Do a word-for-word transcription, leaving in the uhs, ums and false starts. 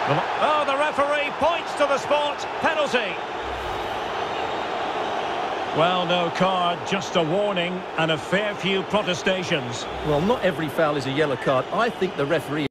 Oh, the referee points to the spot. Penalty. Well, no card, just a warning and a fair few protestations. Well, not every foul is a yellow card. I think the referee